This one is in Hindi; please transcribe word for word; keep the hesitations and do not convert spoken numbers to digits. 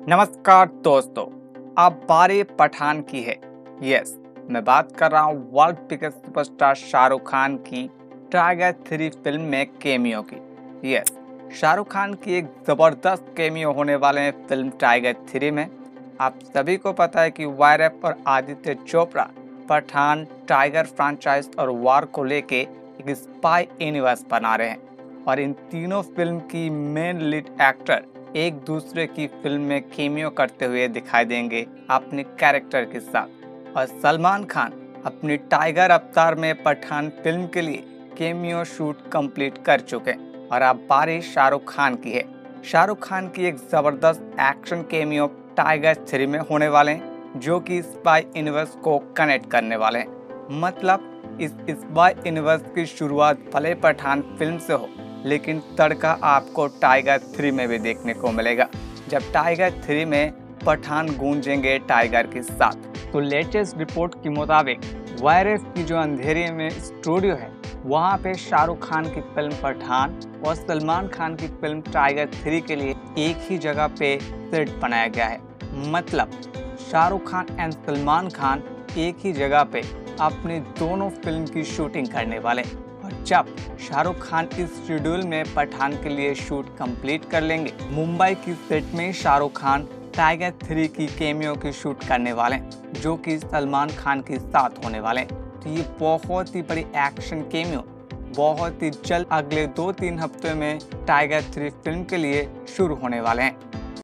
नमस्कार दोस्तों, आप बारी पठान की है। यस, मैं बात कर रहा हूँ world biggest superstar Shahrukh Khan की टाइगर थ्री फिल्म में केमियो की। यस, शाहरुख खान की एक ज़बरदस्त केमियो होने वाले हैं फिल्म टाइगर थ्री में। आप सभी को पता है कि वायरस और आदित्य चोपड़ा पठान, टाइगर फ्रेंचाइज और वार को लेके एक स्पाई यूनिवर्स बना रहे हैं और इन तीनों फिल्म की मेन लीड एक्टर एक दूसरे की फिल्म में केमियो करते हुए दिखाई देंगे अपने कैरेक्टर के साथ। और सलमान खान अपनी टाइगर अवतार में पठान फिल्म के लिए केमियो शूट कंप्लीट कर चुके हैं और अब बारी शाहरुख खान की है। शाहरुख खान की एक जबरदस्त एक्शन केमियो टाइगर थ्री में होने वाले हैं, जो कि स्पाई यूनिवर्स को कनेक्ट करने वाले हैं। मतलब इस स्पाई यूनिवर्स की शुरुआत भले पठान फिल्म से हो, लेकिन तड़का आपको टाइगर थ्री में भी देखने को मिलेगा, जब टाइगर थ्री में पठान गूंजेंगे टाइगर के साथ। तो लेटेस्ट रिपोर्ट के मुताबिक वायरस की जो अंधेरे में स्टूडियो है, वहां पे शाहरुख खान की फिल्म पठान और सलमान खान की फिल्म टाइगर थ्री के लिए एक ही जगह पे सेट बनाया गया है। मतलब शाहरुख खान एंड सलमान खान एक ही जगह पे अपनी दोनों फिल्म की शूटिंग करने वाले हैं। और जब शाहरुख खान इस शेड्यूल में पठान के लिए शूट कंप्लीट कर लेंगे, मुंबई की सेट में शाहरुख खान टाइगर थ्री की केमियो की शूट करने वाले हैं, जो कि सलमान खान के साथ होने वाले हैं। तो ये बहुत ही बड़ी एक्शन केमियो बहुत ही जल्द अगले दो तीन हफ्ते में टाइगर थ्री फिल्म के लिए शुरू होने वाले हैं।